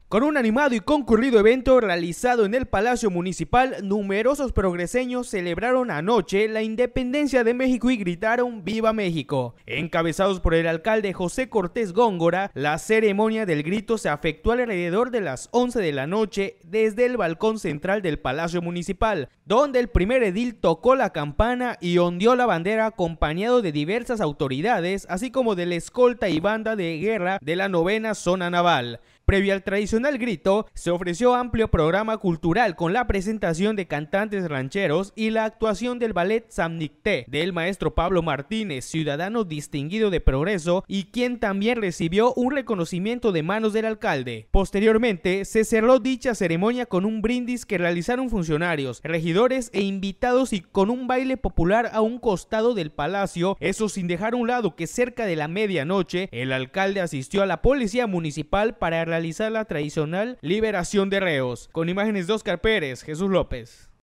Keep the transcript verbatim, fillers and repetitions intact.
Con un animado y concurrido evento realizado en el Palacio Municipal, numerosos progreseños celebraron anoche la independencia de México y gritaron ¡Viva México! Encabezados por el alcalde José Cortés Góngora, la ceremonia del grito se efectuó alrededor de las once de la noche desde el balcón central del Palacio Municipal, donde el primer edil tocó la campana y ondeó la bandera acompañado de diversas autoridades, así como de la escolta y banda de guerra de la novena zona naval. Previo al tradicional grito, se ofreció amplio programa cultural con la presentación de cantantes rancheros y la actuación del ballet Samnicté del maestro Pablo Martínez, ciudadano distinguido de Progreso y quien también recibió un reconocimiento de manos del alcalde. Posteriormente, se cerró dicha ceremonia con un brindis que realizaron funcionarios, regidores e invitados y con un baile popular a un costado del palacio, eso sin dejar a un lado que cerca de la medianoche, el alcalde asistió a la policía municipal para realizar realizar la tradicional liberación de reos. Con imágenes de Oscar Pérez, Jesús López.